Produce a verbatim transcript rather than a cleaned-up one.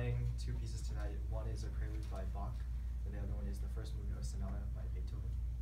playing two pieces tonight. One is a prelude by Bach, and the other one is the first movement of Sonata by Beethoven.